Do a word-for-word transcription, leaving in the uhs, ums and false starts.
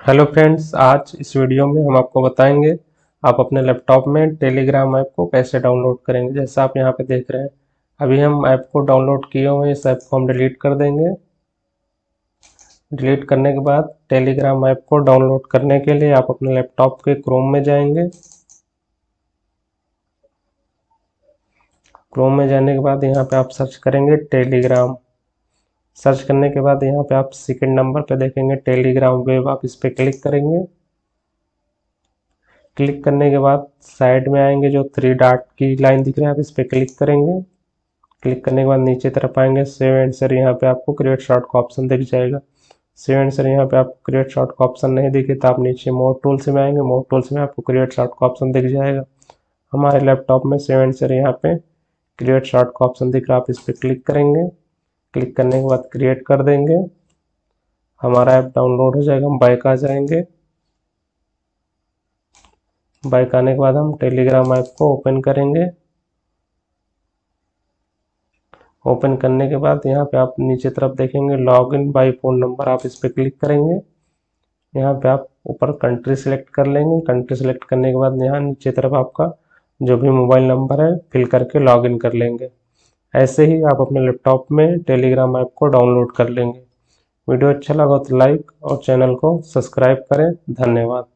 Hello friends, आज इस video में हम आपको बताएंगे आप अपने लैपटॉप में टेलीग्राम ऐप को कैसे डाउनलोड करेंगे। जैसा आप यहाँ पे देख रहे हैं, अभी हम ऐप को डाउनलोड किए हुए हैं। इस ऐप को हम डिलीट कर देंगे। डिलीट करने के बाद टेलीग्राम ऐप को डाउनलोड करने के लिए आप अपने लैपटॉप के क्रोम में जाएंगे। क्रोम में जाने के बाद यहाँ पे आप सर्च करेंगे टेलीग्राम। सर्च करने के बाद यहाँ पे आप सेकंड नंबर पे देखेंगे टेलीग्राम वेब, आप इस पर क्लिक करेंगे। क्लिक करने के बाद साइड में आएंगे, जो थ्री डॉट की लाइन दिख रही है आप इस पर क्लिक करेंगे। क्लिक करने के बाद नीचे तरफ आएंगे, सेव आंसर, यहाँ पे आपको क्रिएट शॉर्ट का ऑप्शन दिख जाएगा। सेव आंसर यहाँ पे आपको क्रिएट शॉर्ट का ऑप्शन नहीं दिखे तो आप नीचे मोर टूल्स में आएंगे। मोर टूल्स में आपको क्रिएट शॉर्ट का ऑप्शन दिख जाएगा। हमारे लैपटॉप में सेव आंसर यहाँ पे क्रिएट शॉर्ट का ऑप्शन दिख रहा है, आप इस पर क्लिक करेंगे। क्लिक करने के बाद क्रिएट कर देंगे, हमारा ऐप डाउनलोड हो जाएगा। हम बैक आ जाएंगे। बैक आने के बाद हम टेलीग्राम ऐप को ओपन करेंगे। ओपन करने के बाद यहाँ पे आप नीचे तरफ देखेंगे लॉगिन बाय फोन नंबर, आप इस पर क्लिक करेंगे। यहाँ पे आप ऊपर कंट्री सेलेक्ट कर लेंगे। कंट्री सेलेक्ट करने के बाद यहाँ नीचे तरफ आपका जो भी मोबाइल नंबर है फिल करके लॉगिन कर लेंगे। ऐसे ही आप अपने लैपटॉप में टेलीग्राम ऐप को डाउनलोड कर लेंगे। वीडियो अच्छा लगा तो लाइक और चैनल को सब्सक्राइब करें। धन्यवाद।